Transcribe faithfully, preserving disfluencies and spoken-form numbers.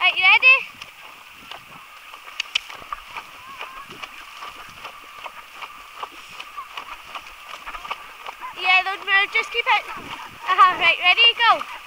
Right, you ready? Yeah, load mirror, just keep it. Uh-huh, right, ready, go.